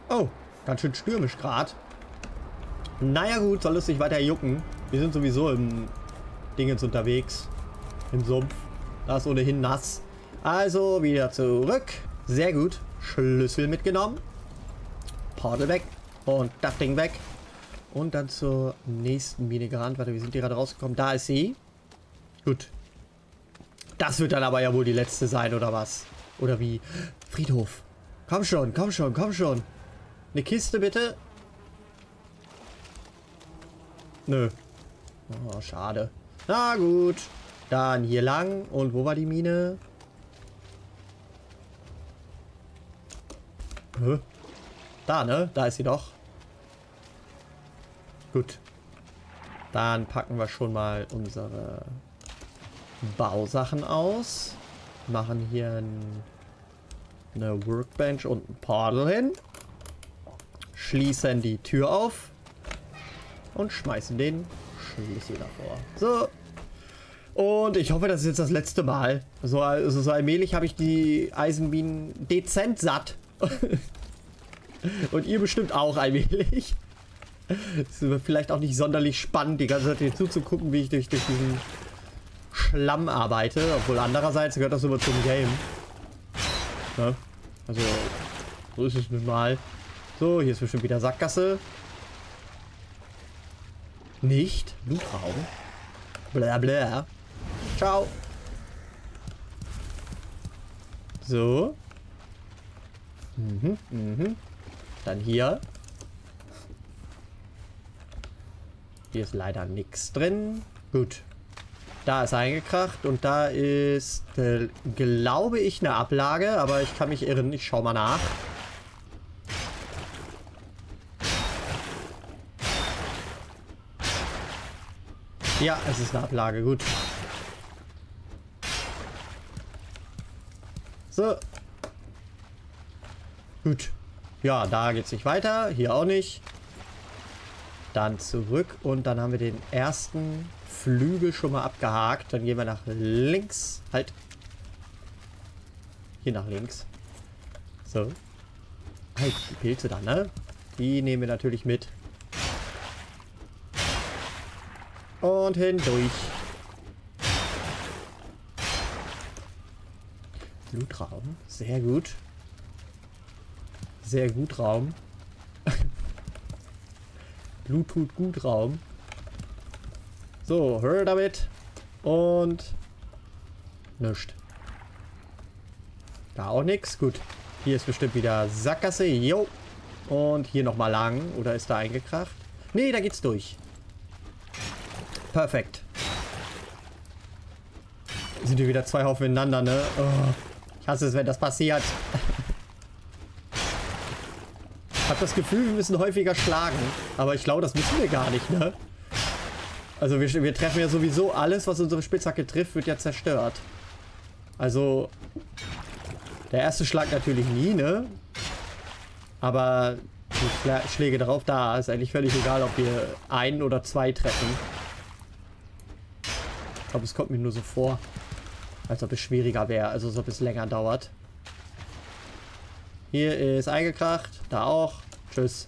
Oh, ganz schön stürmisch gerade. Naja gut, soll es nicht weiter jucken. Wir sind sowieso im Dingens unterwegs. Im Sumpf. Da ist ohnehin nass. Also wieder zurück. Sehr gut. Schlüssel mitgenommen. Portal weg. Und das Ding weg. Und dann zur nächsten Mine gerannt. Warte, wir sind hier gerade rausgekommen. Da ist sie. Gut. Das wird dann aber ja wohl die letzte sein, oder was? Oder wie? Friedhof. Komm schon, komm schon, komm schon. Eine Kiste bitte. Nö. Oh, schade. Na gut. Dann hier lang. Und wo war die Mine? Da, ne? Da ist sie doch. Gut. Dann packen wir schon mal unsere Bausachen aus. Machen hier eine Workbench und ein Portal hin. Schließen die Tür auf. Und schmeißen den Schlüssel davor. So. Und ich hoffe, das ist jetzt das letzte Mal. So allmählich habe ich die Eisenminen dezent satt. Und ihr bestimmt auch allmählich. Es wird vielleicht auch nicht sonderlich spannend, die ganze Zeit hier zuzugucken, wie ich durch diesen Schlamm arbeite. Obwohl andererseits gehört das immer zum Game. Ne? Also, so ist es nun mal. So, hier ist bestimmt wieder Sackgasse. Nicht? Lootraum? Bla bla. Ciao. So. Dann hier. Hier ist leider nichts drin. Gut. Da ist eingekracht und da ist, glaube ich, eine Ablage, aber ich kann mich irren. Ich schau mal nach. Ja, es ist eine Ablage. Gut. So. Gut. Ja, da geht's nicht weiter. Hier auch nicht. Dann zurück und dann haben wir den ersten Flügel schon mal abgehakt. Dann gehen wir nach links. Halt. Hier nach links. So. Halt, die Pilze da, ne? Die nehmen wir natürlich mit. Und hindurch. Blutraum. Sehr gut. Sehr gut Raum. Blut tut gut Raum. So, hör damit. Und nichts. Da auch nichts. Gut. Hier ist bestimmt wieder Sackgasse. Jo. Und hier nochmal lang. Oder ist da eingekracht? Nee, da geht's durch. Perfekt. Sind hier wieder zwei Haufen ineinander, ne? Oh, ich hasse es, wenn das passiert. Ich habe das Gefühl, wir müssen häufiger schlagen. Aber ich glaube, das müssen wir gar nicht, ne? Also wir treffen ja sowieso alles, was unsere Spitzhacke trifft, wird ja zerstört. Also der erste Schlag natürlich nie, ne? Aber die Schläge darauf, da ist eigentlich völlig egal, ob wir ein oder zwei treffen. Ich glaube, es kommt mir nur so vor, als ob es schwieriger wäre, also als ob es länger dauert. Hier ist eingekracht, da auch. Tschüss.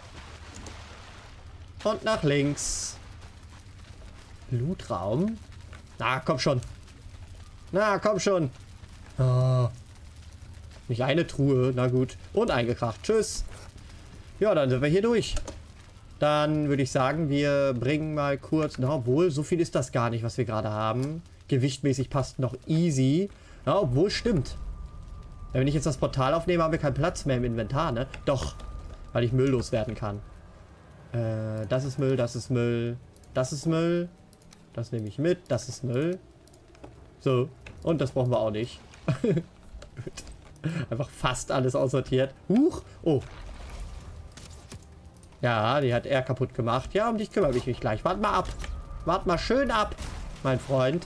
Und nach links. Blutraum. Na, komm schon. Na, komm schon. Oh. Nicht eine Truhe, na gut. Und eingekracht. Tschüss. Ja, dann sind wir hier durch. Dann würde ich sagen, wir bringen mal kurz... Na, obwohl, so viel ist das gar nicht, was wir gerade haben. Gewichtmäßig passt noch easy. Ja, obwohl, stimmt. Wenn ich jetzt das Portal aufnehme, haben wir keinen Platz mehr im Inventar, ne? Doch, weil ich Müll loswerden kann. Das ist Müll, das ist Müll, das ist Müll. Das nehme ich mit, das ist Müll. So, und das brauchen wir auch nicht. Gut. Einfach fast alles aussortiert. Huch, oh. Ja, die hat er kaputt gemacht. Ja, um dich kümmere ich mich gleich. Wart mal ab. Wart mal schön ab, mein Freund.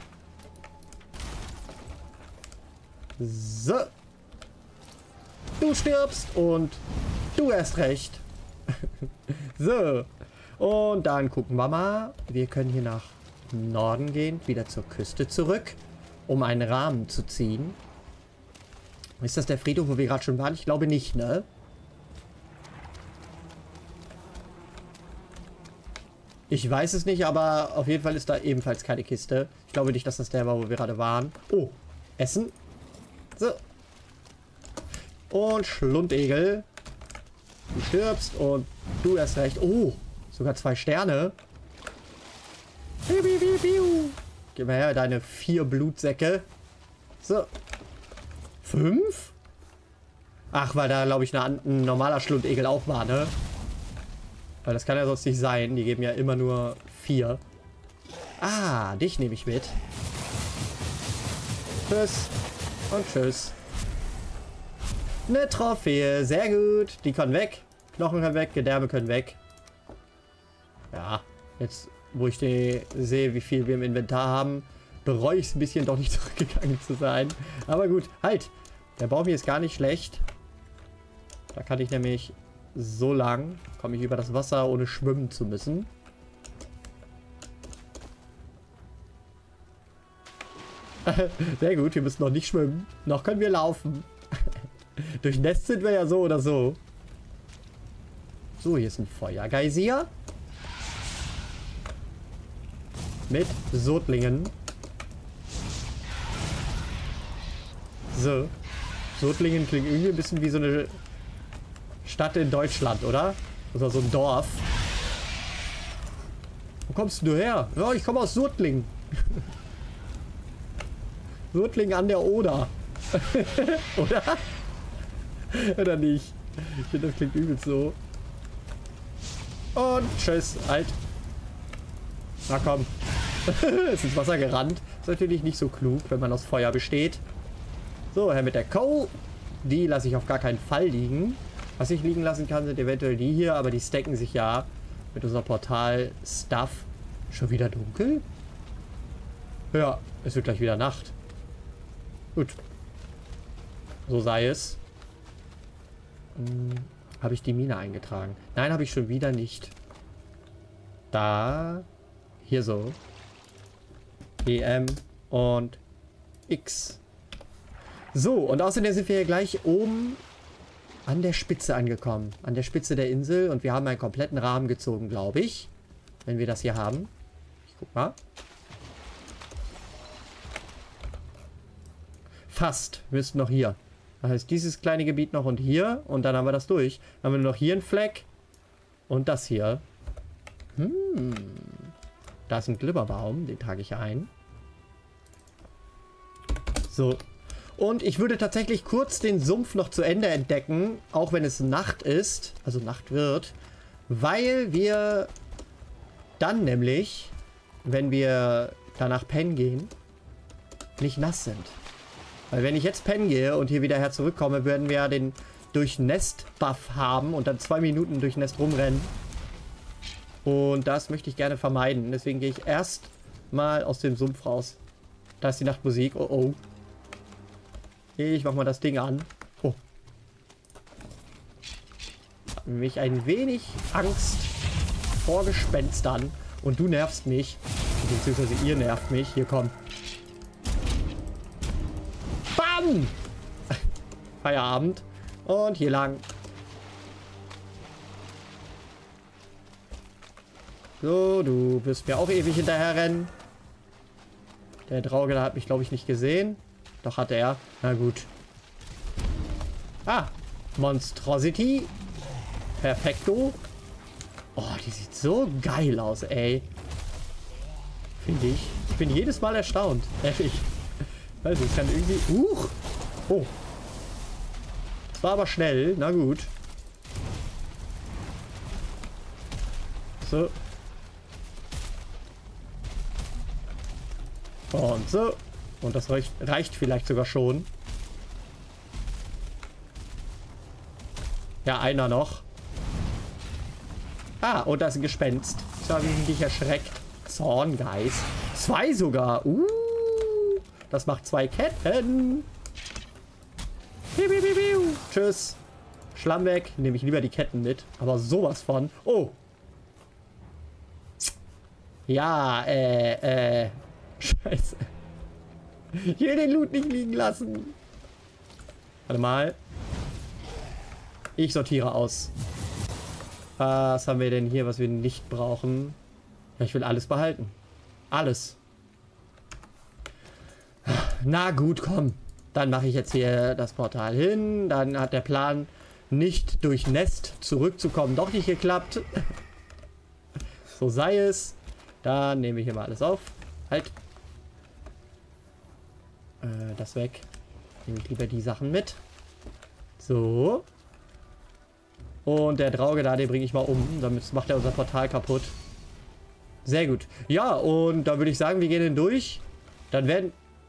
So. Du stirbst und du erst recht. So. Und dann gucken wir mal. Wir können hier nach Norden gehen. Wieder zur Küste zurück. Um einen Rahmen zu ziehen. Ist das der Friedhof, wo wir gerade schon waren? Ich glaube nicht, ne? Ich weiß es nicht, aber auf jeden Fall ist da ebenfalls keine Kiste. Ich glaube nicht, dass das der war, wo wir gerade waren. Oh, Essen. So. Und Schlundegel. Du stirbst und du erst recht. Oh, sogar 2 Sterne. Gib mal her, deine 4 Blutsäcke. So. 5? Ach, weil da, glaube ich, ein normaler Schlundegel auch war, ne? Weil das kann ja sonst nicht sein. Die geben ja immer nur 4. Ah, dich nehme ich mit. Tschüss. Und tschüss. Eine Trophäe. Sehr gut. Die können weg. Knochen können weg. Gedärme können weg. Ja. Jetzt, wo ich sehe, wie viel wir im Inventar haben, bereue ich es ein bisschen, doch nicht zurückgegangen zu sein. Aber gut. Halt. Der Baum hier ist gar nicht schlecht. Da kann ich nämlich so lang, komme ich über das Wasser, ohne schwimmen zu müssen. Sehr gut, wir müssen noch nicht schwimmen. Noch können wir laufen. Durchnässt sind wir ja so oder so. So, hier ist ein Feuergeysir. Mit Sodlingen. So. Sodlingen klingt irgendwie ein bisschen wie so eine Stadt in Deutschland, oder? Oder so ein Dorf. Wo kommst du her? Ja, ich komme aus Sodlingen. Sodlingen an der Oder. Oder? Oder nicht? Ich finde, das klingt übel so. Und tschüss, halt. Na komm. Ist ins Wasser gerannt. Ist natürlich nicht so klug, wenn man aus Feuer besteht. So, her mit der Coal. Die lasse ich auf gar keinen Fall liegen. Was ich liegen lassen kann, sind eventuell die hier, aber die stacken sich ja mit unser Portal-Stuff. Schon wieder dunkel? Ja, es wird gleich wieder Nacht. Gut. So sei es. Habe ich die Mine eingetragen? Nein, habe ich schon wieder nicht. Da. Hier so. EM und X. So, und außerdem sind wir hier gleich oben an der Spitze angekommen. An der Spitze der Insel. Und wir haben einen kompletten Rahmen gezogen, glaube ich. Wenn wir das hier haben. Ich guck mal. Fast. Wir müssten noch hier. Das heißt, dieses kleine Gebiet noch und hier. Und dann haben wir das durch. Dann haben wir nur noch hier einen Fleck. Und das hier. Da ist ein Glibberbaum. Den trage ich ein. So. Und ich würde tatsächlich kurz den Sumpf noch zu Ende entdecken. Auch wenn es Nacht ist. Also Nacht wird. Weil wir dann nämlich, wenn wir danach pennen gehen, nicht nass sind. Weil wenn ich jetzt pennen gehe und hier wieder her zurückkomme, werden wir ja den Durchnässt-Buff haben und dann 2 Minuten durchnässt rumrennen. Und das möchte ich gerne vermeiden. Deswegen gehe ich erst mal aus dem Sumpf raus. Da ist die Nachtmusik. Oh oh. Ich mach mal das Ding an. Oh. Hat mich ein wenig Angst vor Gespenstern. Und du nervst mich. Beziehungsweise ihr nervt mich. Hier, komm. Bam! Feierabend. Und hier lang. So, du wirst mir auch ewig hinterher rennen. Der Drauge hat mich, glaube ich, nicht gesehen. Doch hat er. Na gut. Ah, Monstrosity. Perfekto. Oh, die sieht so geil aus, ey. Finde ich. Ich bin jedes Mal erstaunt. Ehrlich. Also, ich kann irgendwie... Oh. Das war aber schnell. Na gut. So. Und so. Und das reicht vielleicht sogar schon. Ja, einer noch. Ah, und da ist ein Gespenst. So habe ich dich erschreckt. Zorngeist. 2 sogar. Das macht 2 Ketten. Tschüss. Schlamm weg. Nehme ich lieber die Ketten mit. Aber sowas von. Oh. Ja, Scheiße. Ich will den Loot nicht liegen lassen. Warte mal. Ich sortiere aus. Was haben wir denn hier, was wir nicht brauchen? Ja, ich will alles behalten. Alles. Na gut, komm. Dann mache ich jetzt hier das Portal hin. Dann hat der Plan, nicht durch Nest zurückzukommen, doch nicht geklappt. So sei es. Dann nehme ich hier mal alles auf. Halt. Das weg. Nehme ich lieber die Sachen mit. So. Und der Drauge da, den bringe ich mal um. Damit macht er unser Portal kaputt. Sehr gut. Ja, und da würde ich sagen, wir gehen hindurch. Dann werden...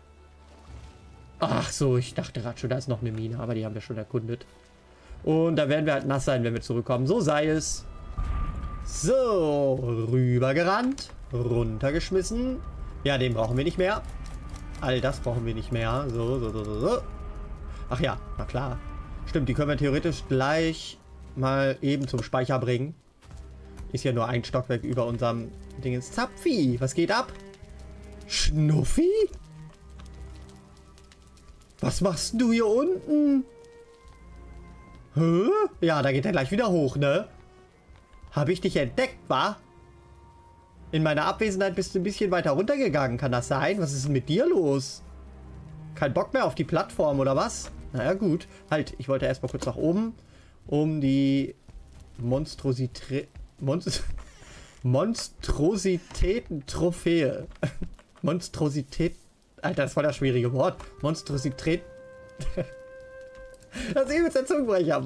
Ach so, ich dachte gerade schon, da ist noch eine Mine. Aber die haben wir schon erkundet. Und da werden wir halt nass sein, wenn wir zurückkommen. So sei es. So, rübergerannt. Runtergeschmissen. Ja, den brauchen wir nicht mehr. All das brauchen wir nicht mehr. So. Ach ja, na klar. Stimmt, die können wir theoretisch gleich mal eben zum Speicher bringen. Ist ja nur ein Stockwerk über unserem Dingens. Zapfi, was geht ab? Schnuffi? Was machst du hier unten? Hä? Ja, da geht er gleich wieder hoch, ne? Habe ich dich entdeckt, wa? In meiner Abwesenheit bist du ein bisschen weiter runtergegangen. Kann das sein? Was ist denn mit dir los? Kein Bock mehr auf die Plattform, oder was? Naja, gut. Halt, ich wollte erstmal kurz nach oben, um die Monstrositäten-Trophäe. Monstrosität. Alter, das war das schwierige Wort. Monstrosität. Das ist übelst der Zungenbrecher.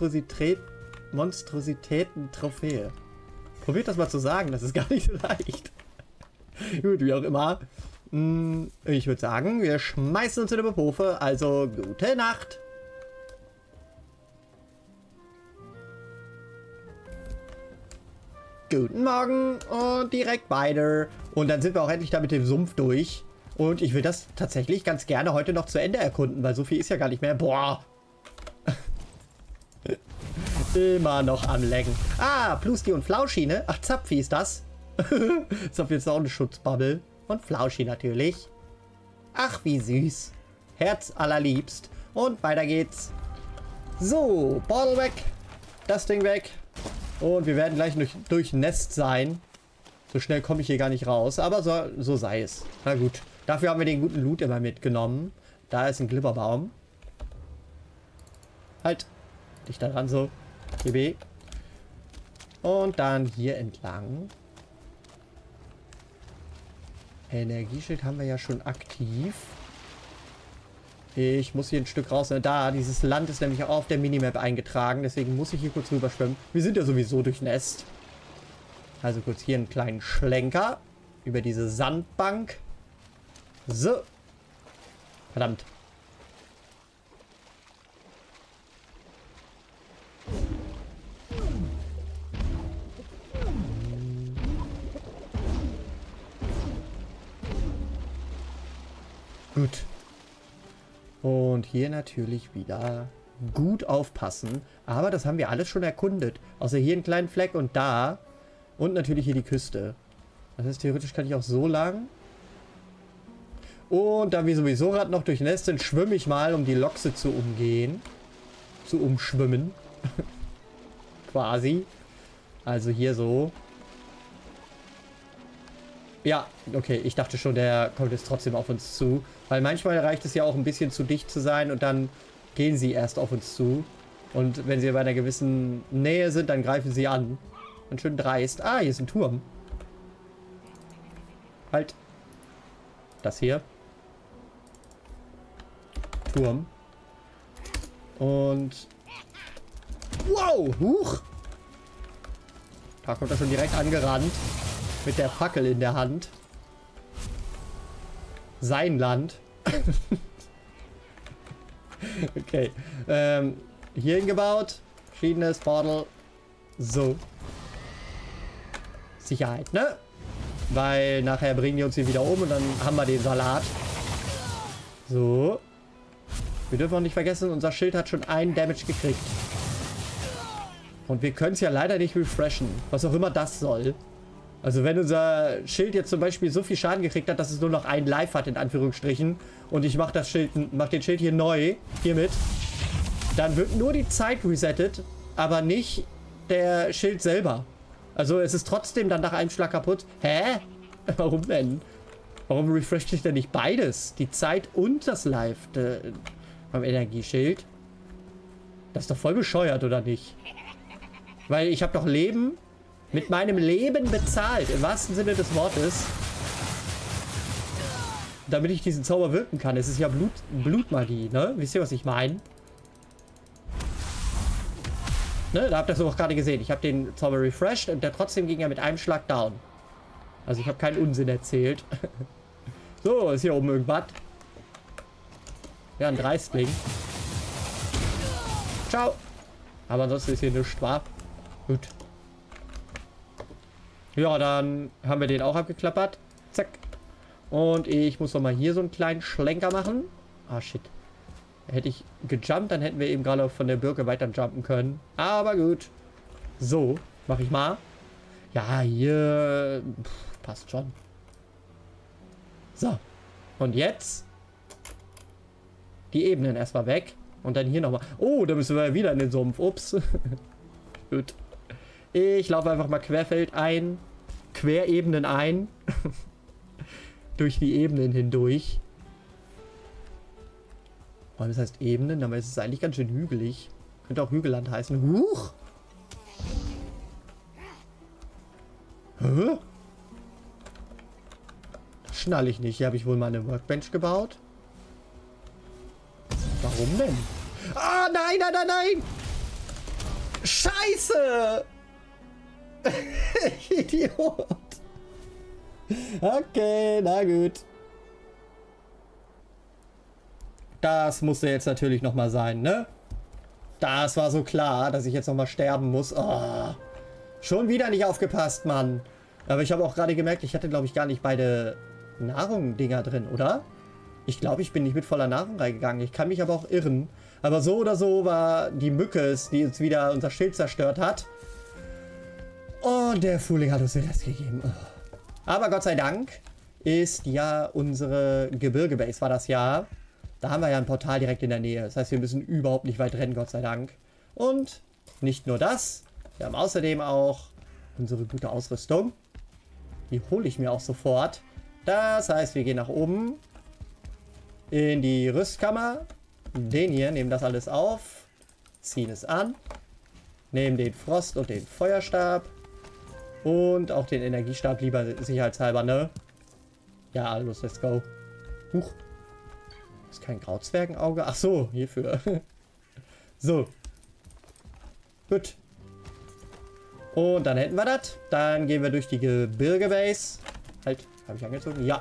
Monstrositäten-Trophäe. Probiert das mal zu sagen, das ist gar nicht so leicht. Gut, wie auch immer. Ich würde sagen, wir schmeißen uns in die Bepofe. Also, gute Nacht. Guten Morgen und direkt weiter. Und dann sind wir auch endlich da mit dem Sumpf durch. Und ich will das tatsächlich ganz gerne heute noch zu Ende erkunden, weil so viel ist ja gar nicht mehr. Boah. Immer noch am Lecken. Ah, Plusti und Flauschi, ne? Ach, Zapfi ist das. Ist auf jeden Fall auch eine Schutzbubble. Und Flauschi natürlich. Ach, wie süß. Herz allerliebst. Und weiter geht's. So, Bottle weg. Das Ding weg. Und wir werden gleich durch Nest sein. So schnell komme ich hier gar nicht raus. Aber so sei es. Na gut. Dafür haben wir den guten Loot immer mitgenommen. Da ist ein Glibberbaum. Halt. Dich da dran so. GB. Und dann hier entlang. Energieschild haben wir ja schon aktiv. Ich muss hier ein Stück raus. Da, dieses Land ist nämlich auch auf der Minimap eingetragen. Deswegen muss ich hier kurz rüber schwimmen. Wir sind ja sowieso durch Nest. Also kurz hier einen kleinen Schlenker. Über diese Sandbank. So. Verdammt. Gut. Und hier natürlich wieder gut aufpassen. Aber das haben wir alles schon erkundet. Außer hier einen kleinen Fleck und da. Und natürlich hier die Küste. Das heißt, theoretisch kann ich auch so lang. Und da wir sowieso gerade noch durch Nest sind, schwimme ich mal, um die Lochse zu umgehen. Zu umschwimmen. Quasi. Also hier so. Ja, okay. Ich dachte schon, der kommt jetzt trotzdem auf uns zu. Weil manchmal reicht es ja auch ein bisschen zu dicht zu sein und dann gehen sie erst auf uns zu. Und wenn sie bei einer gewissen Nähe sind, dann greifen sie an. Und schön dreist. Ah, hier ist ein Turm. Halt. Das hier. Turm. Und... Wow! Huch! Da kommt er schon direkt angerannt. Mit der Fackel in der Hand. Sein Land. Okay. Hier hingebaut. Verschiedenes Portal. So. Sicherheit, ne? Weil nachher bringen die uns hier wieder um und dann haben wir den Salat. So. Wir dürfen auch nicht vergessen, unser Schild hat schon einen Damage gekriegt. Und wir können es ja leider nicht refreshen. Was auch immer das soll. Also wenn unser Schild jetzt zum Beispiel so viel Schaden gekriegt hat, dass es nur noch ein Life hat, in Anführungsstrichen, und ich mache den Schild hier neu, hiermit, dann wird nur die Zeit resettet, aber nicht der Schild selber. Also es ist trotzdem dann nach einem Schlag kaputt. Hä? Warum denn? Warum refresht sich denn nicht beides? Die Zeit und das Life beim Energieschild? Das ist doch voll bescheuert, oder nicht? Weil ich habe doch Leben mit meinem Leben bezahlt, im wahrsten Sinne des Wortes. Damit ich diesen Zauber wirken kann. Es ist ja Blutmagie, ne? Wisst ihr, was ich meine? Ne? Da habt ihr es auch gerade gesehen. Ich habe den Zauber refreshed und der trotzdem ging ja mit einem Schlag down. Also ich habe keinen Unsinn erzählt. So, ist hier oben irgendwas. Ja, ein Dreistling. Ciao. Aber ansonsten ist hier nichts, wahr? Gut. Ja, dann haben wir den auch abgeklappert. Zack. Und ich muss noch mal hier so einen kleinen Schlenker machen. Ah, shit. Hätte ich gejumpt, dann hätten wir eben gerade von der Birke weiter jumpen können. Aber gut. So, mache ich mal. Ja, hier... passt schon. So. Und jetzt... die Ebenen erstmal weg. Und dann hier nochmal... oh, da müssen wir wieder in den Sumpf. Ups. Gut. Ich laufe einfach mal Querfeld ein. Querebenen ein. Durch die Ebenen hindurch. Das heißt Ebenen, aber es ist eigentlich ganz schön hügelig. Könnte auch Hügelland heißen. Huch! Hä? Schnall ich nicht. Hier habe ich wohl mal eine Workbench gebaut. Warum denn? Ah, nein, nein, nein, nein! Scheiße! Idiot! Okay, na gut. Das musste jetzt natürlich nochmal sein, ne? Das war so klar, dass ich jetzt nochmal sterben muss. Oh, schon wieder nicht aufgepasst, Mann. Aber ich habe auch gerade gemerkt, ich hatte, glaube ich, gar nicht beide Nahrung-Dinger drin, oder? Ich glaube, ich bin nicht mit voller Nahrung reingegangen. Ich kann mich aber auch irren. Aber so oder so war die Mücke, die uns wieder unser Schild zerstört hat. Und der Frühling hat uns den Rest gegeben. Oh. Aber Gott sei Dank ist ja unsere Gebirge-Base, war das ja. Da haben wir ja ein Portal direkt in der Nähe. Das heißt, wir müssen überhaupt nicht weit rennen, Gott sei Dank. Und nicht nur das. Wir haben außerdem auch unsere gute Ausrüstung. Die hole ich mir auch sofort. Das heißt, wir gehen nach oben in die Rüstkammer. Den hier, nehmen das alles auf. Ziehen es an. Nehmen den Frost- und den Feuerstab. Und auch den Energiestab lieber sicherheitshalber, ne? Ja, los, let's go. Huch. Ist kein Grauzwergenauge? Ach so, hierfür. So. Gut. Und dann hätten wir das. Dann gehen wir durch die Gebirge-Base. Halt, habe ich angezogen? Ja.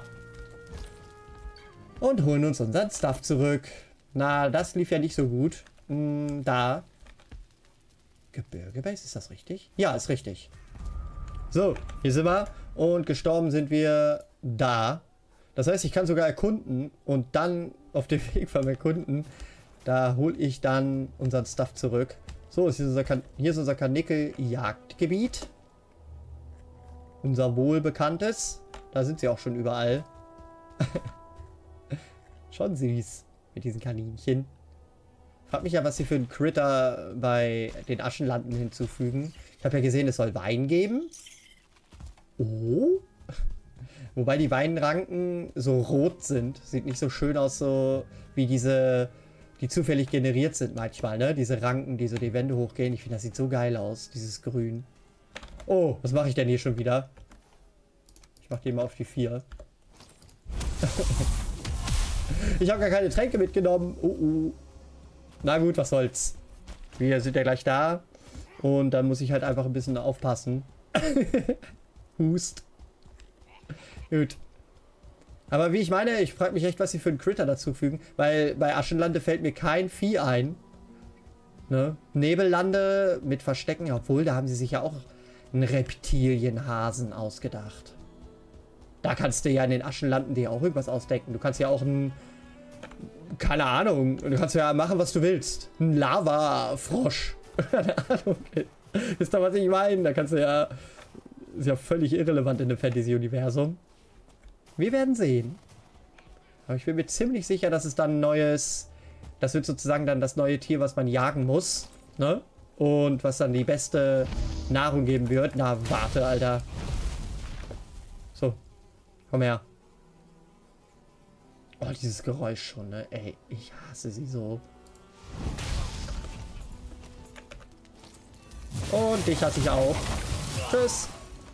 Und holen uns unseren Stuff zurück. Na, das lief ja nicht so gut. Da. Gebirge-Base, ist das richtig? Ja, ist richtig. So, hier sind wir. Und gestorben sind wir da. Das heißt, ich kann sogar erkunden. Und dann auf dem Weg vom Erkunden, da hole ich dann unseren Stuff zurück. So, hier ist unser Karnickel-Jagdgebiet. Unser wohlbekanntes. Da sind sie auch schon überall. Schon süß mit diesen Kaninchen. Frag mich ja, was sie für einen Critter bei den Aschenlanden hinzufügen. Ich habe ja gesehen, es soll Wein geben. Oh. Wobei die Weinranken so rot sind. Sieht nicht so schön aus, so wie diese, die zufällig generiert sind manchmal, ne? Diese Ranken, die so die Wände hochgehen. Ich finde, das sieht so geil aus, dieses Grün. Oh, was mache ich denn hier schon wieder? Ich mache die mal auf die 4. Ich habe gar keine Tränke mitgenommen. Na gut, was soll's. Wir sind ja gleich da. Und dann muss ich halt einfach ein bisschen aufpassen. Hust. Gut. Aber wie ich meine, ich frage mich echt, was sie für einen Critter dazufügen. Weil bei Aschenlande fällt mir kein Vieh ein. Ne? Nebellande mit Verstecken. Obwohl, da haben sie sich ja auch einen Reptilienhasen ausgedacht. Da kannst du ja in den Aschenlanden dir auch irgendwas ausdenken. Du kannst ja auch einen... keine Ahnung. Du kannst ja machen, was du willst. Ein Lava-Frosch. Keine Ahnung. Wisst ihr, was ich meine? Da kannst du ja... ist ja völlig irrelevant in dem Fantasy-Universum. Wir werden sehen. Aber ich bin mir ziemlich sicher, dass es dann ein neues... das wird sozusagen dann das neue Tier, was man jagen muss. Ne? Und was dann die beste Nahrung geben wird. Na, warte, Alter. So. Komm her. Oh, dieses Geräusch schon, ne? Ey, ich hasse sie so. Und dich hasse ich auch. Tschüss.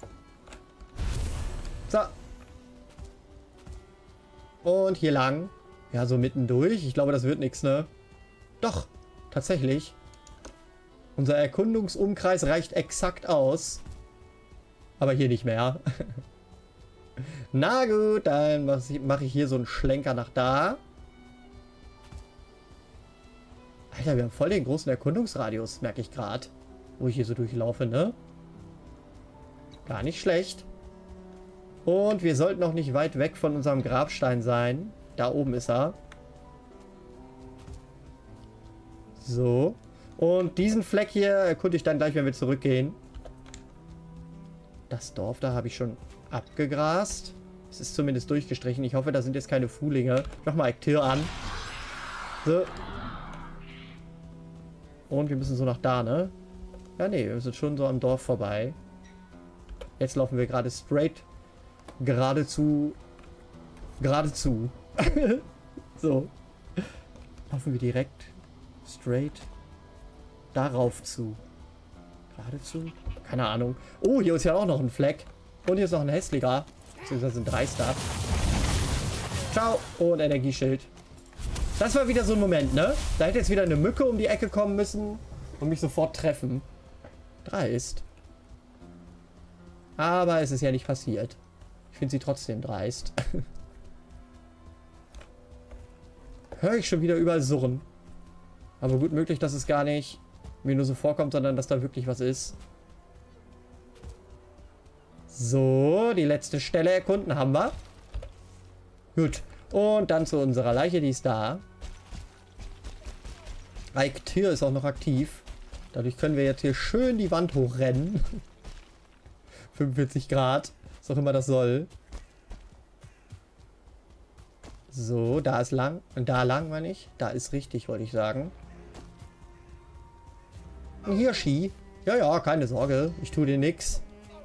So. Und hier lang. Ja, so mittendurch. Ich glaube, das wird nichts, ne? Doch, tatsächlich. Unser Erkundungsumkreis reicht exakt aus. Aber hier nicht mehr. Na gut, dann mache ich hier so einen Schlenker nach da. Alter, wir haben voll den großen Erkundungsradius, merke ich gerade. Wo ich hier so durchlaufe, ne? Gar nicht schlecht. Und wir sollten noch nicht weit weg von unserem Grabstein sein. Da oben ist er. So. Und diesen Fleck hier erkunde ich dann gleich, wenn wir zurückgehen. Das Dorf, da habe ich schon abgegrast. Es ist zumindest durchgestrichen. Ich hoffe, da sind jetzt keine Fuhlinge. Ich mach mal Ektir an. So. Und wir müssen so nach da, ne? Ja, nee, wir sind schon so am Dorf vorbei. Jetzt laufen wir gerade straight geradezu. So. Laufen wir direkt straight darauf zu. Geradezu? Keine Ahnung. Oh, hier ist ja auch noch ein Fleck. Und hier ist noch ein hässlicher. Beziehungsweise ein Dreister. Ciao. Und Energieschild. Das war wieder so ein Moment, ne? Da hätte jetzt wieder eine Mücke um die Ecke kommen müssen und mich sofort treffen. Dreist. Aber es ist ja nicht passiert. Ich finde sie trotzdem dreist. Höre ich schon wieder überall surren. Aber gut möglich, dass es gar nicht mir nur so vorkommt, sondern dass da wirklich was ist. So, die letzte Stelle erkunden haben wir. Gut. Und dann zu unserer Leiche, die ist da. Ektir ist auch noch aktiv. Dadurch können wir jetzt hier schön die Wand hochrennen. 45 Grad. Was auch immer das soll. So, da ist lang. Und da lang, meine ich. Da ist richtig, wollte ich sagen. Ein Hirschi. Ja, ja, keine Sorge. Ich tue dir nix.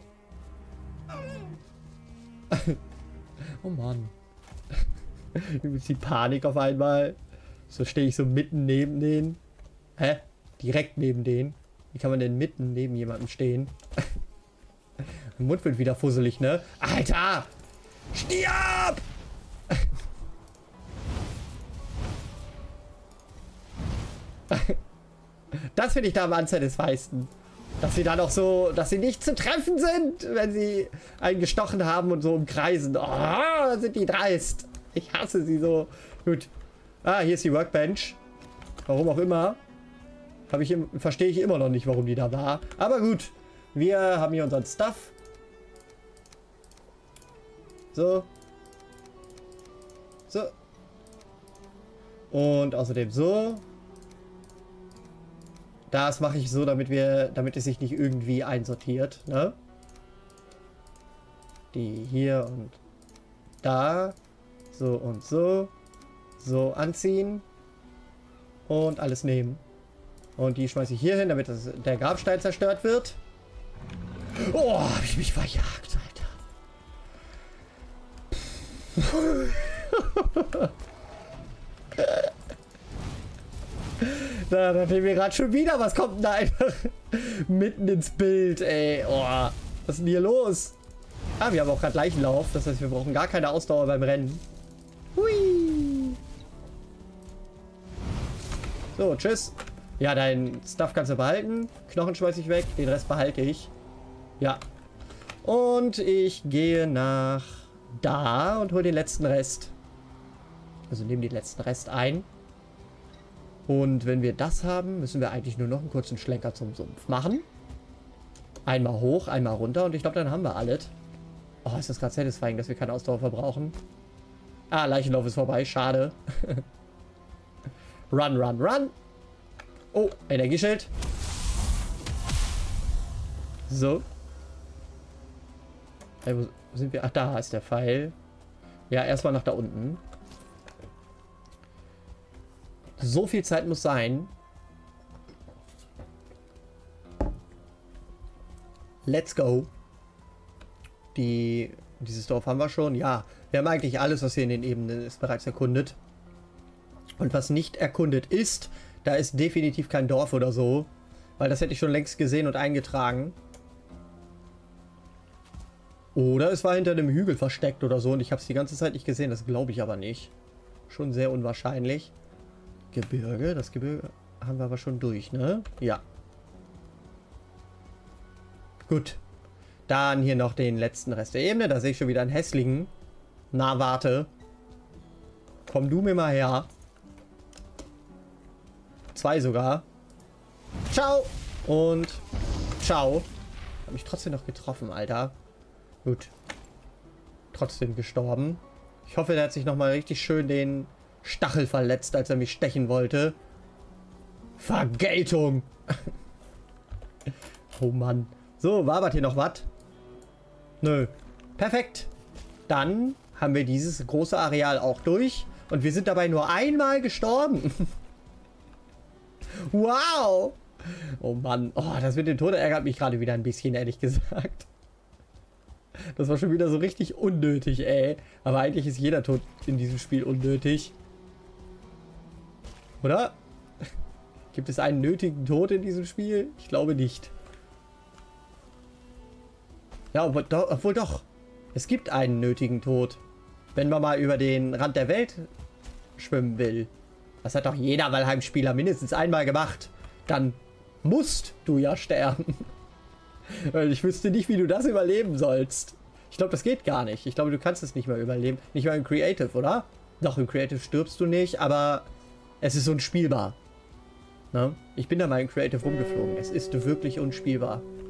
Oh Mann. Übelst die Panik auf einmal. So stehe ich so mitten neben denen. Hä? Direkt neben denen. Wie kann man denn mitten neben jemandem stehen? Mein Mund wird wieder fusselig, ne? Alter! Stirb! Das finde ich da am unsatisfysten. Dass sie dann auch so, dass sie nicht zu treffen sind, wenn sie einen gestochen haben und so umkreisen. Oh, sind die dreist. Ich hasse sie so. Gut. Ah, hier ist die Workbench. Warum auch immer. Verstehe ich immer noch nicht, warum die da war. Aber gut. Wir haben hier unseren Stuff. So. So. Und außerdem so. Das mache ich so, damit es sich nicht irgendwie einsortiert, ne? Die hier und da. So und so. So anziehen. Und alles nehmen. Und die schmeiße ich hier hin, damit der Grabstein zerstört wird. Oh, habe ich mich verjagt, Alter. Da dachte ich mir gerade schon wieder, was kommt denn da einfach mitten ins Bild, ey. Oh, was ist denn hier los? Ah, wir haben auch gerade Leichenlauf. Das heißt, wir brauchen gar keine Ausdauer beim Rennen. Hui. So, tschüss. Ja, dein Stuff kannst du behalten. Knochen schmeiße ich weg. Den Rest behalte ich. Ja. Und ich gehe nach da und hole den letzten Rest. Also nehme den letzten Rest ein. Und wenn wir das haben, müssen wir eigentlich nur noch einen kurzen Schlenker zum Sumpf machen. Einmal hoch, einmal runter und ich glaube, dann haben wir alles. Oh, ist das gerade satisfying, dass wir keine Ausdauer verbrauchen. Ah, Leichenlauf ist vorbei, schade. Run, run, run. Oh, Energieschild. So. Hey, wo sind wir? Ach, da ist der Pfeil. Ja, erstmal nach da unten. So viel Zeit muss sein. Let's go. Dieses Dorf haben wir schon. Ja, wir haben eigentlich alles, was hier in den Ebenen ist, bereits erkundet. Und was nicht erkundet ist, da ist definitiv kein Dorf oder so. Weil das hätte ich schon längst gesehen und eingetragen. Oder es war hinter einem Hügel versteckt oder so und ich habe es die ganze Zeit nicht gesehen. Das glaube ich aber nicht. Schon sehr unwahrscheinlich. Gebirge, das Gebirge haben wir aber schon durch, ne? Ja. Gut. Dann hier noch den letzten Rest der Ebene. Da sehe ich schon wieder einen hässlichen. Na, warte. Komm du mir mal her. 2 sogar. Ciao. Und ciao. Hab mich trotzdem noch getroffen, Alter. Gut. Trotzdem gestorben. Ich hoffe, der hat sich nochmal richtig schön den Stachel verletzt, als er mich stechen wollte. Vergeltung. Oh Mann. So, wabert hier noch was? Nö. Perfekt. Dann haben wir dieses große Areal auch durch. Und wir sind dabei nur einmal gestorben. Wow. Oh Mann. Oh, das mit dem Tod ärgert mich gerade wieder ein bisschen, ehrlich gesagt. Das war schon wieder so richtig unnötig, ey. Aber eigentlich ist jeder Tod in diesem Spiel unnötig. Oder? Gibt es einen nötigen Tod in diesem Spiel? Ich glaube nicht. Ja, obwohl doch. Es gibt einen nötigen Tod. Wenn man mal über den Rand der Welt schwimmen will. Das hat doch jeder Valheim-Spieler mindestens einmal gemacht. Dann musst du ja sterben. Weil ich wüsste nicht, wie du das überleben sollst. Ich glaube, das geht gar nicht. Ich glaube, du kannst es nicht mehr überleben. Nicht mal im Creative, oder? Doch, im Creative stirbst du nicht, aber es ist unspielbar. Ne? Ich bin da mal im Creative rumgeflogen. Es ist wirklich unspielbar.